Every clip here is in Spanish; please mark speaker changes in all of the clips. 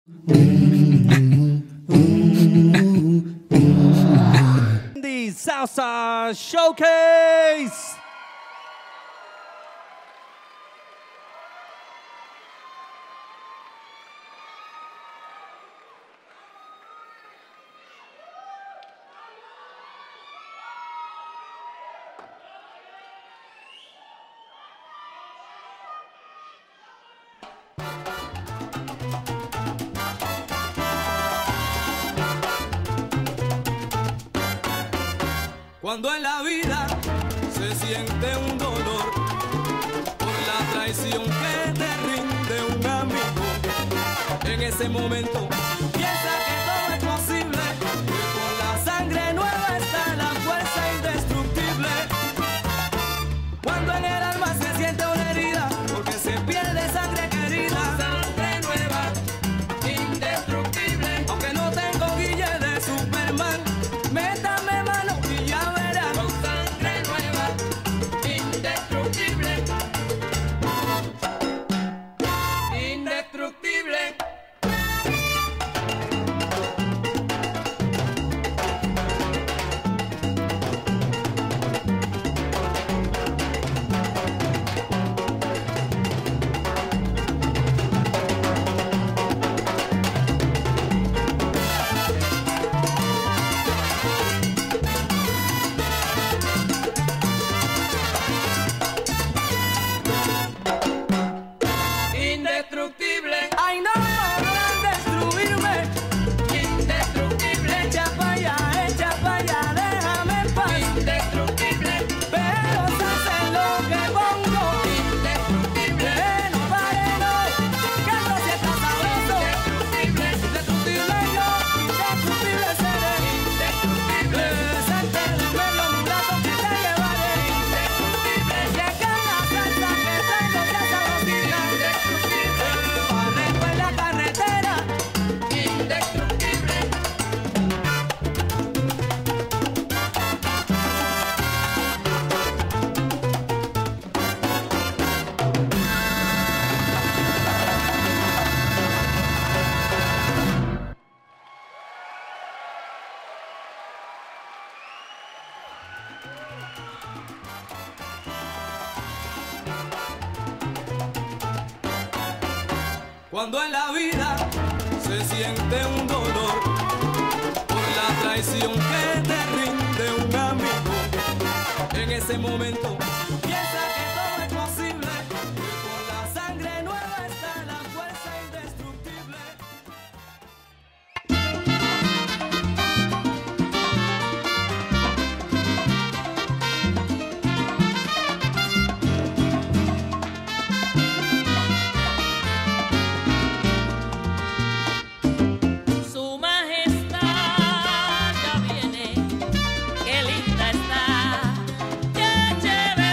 Speaker 1: The Salsa Showcase.
Speaker 2: Cuando en la vida se siente un dolor por la traición que te rinde un amigo, en ese momento piensa que todo es posible, que con la sangre nueva está la fuerza indestructible. Cuando en el alma se siente una herida, porque se pierde sangre querida, sangre nueva, indestructible. Aunque no tengo guille de Superman, métame mano y ya verás. Con sangre nueva, indestructible, indestructible. Indestructible. Ay, no podrán destruirme. Indestructible. Echa pa' allá, déjame en paz. Indestructible. Pero se hace lo que pongo. Indestructible. No pare, no, que esto sí está sabroso. Indestructible. Indestructible yo, indestructible seré. Indestructible. Salte de medio mulato que te llevaré. Indestructible. Llega la salsa que traigo ya sabrosita. Barreto en la carretera, indestructible. Cuando en la vida se siente un dolor por la traición que te rinde un amigo, en ese momento piensa que todo es posible, que con la sangre nueva está la fuerza indestructible.
Speaker 3: Su majestad ya viene, qué linda está, qué chévere.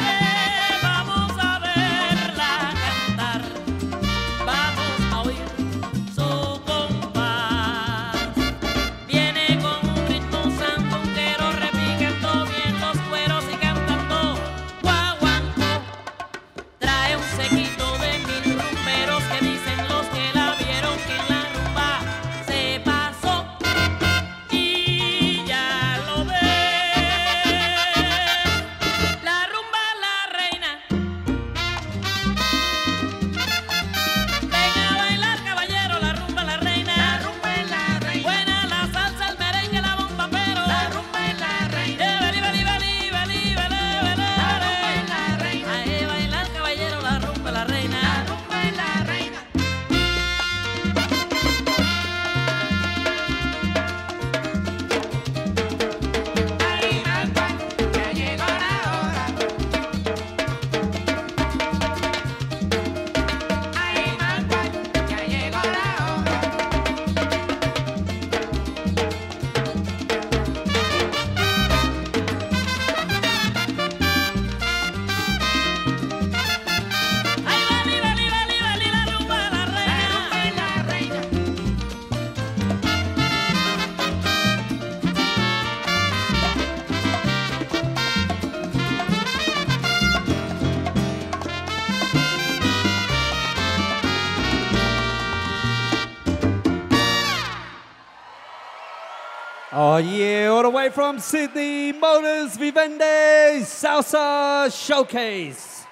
Speaker 1: Oh yeah, all the way from Sydney, Modus Vivendi Salsa Showcase.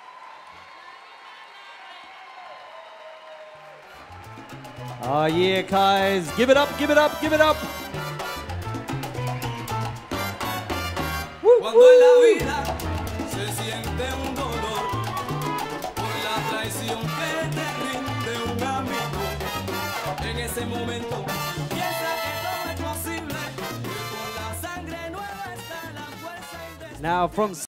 Speaker 1: Oh yeah, guys, give it up, give it up, give it up.
Speaker 2: Cuando en la vida se siente un dolor por la traición que te rinde un amigo, en ese momento piensa que todo es posible, que con la sangre nueva está la fuerza indestructible.
Speaker 1: Now from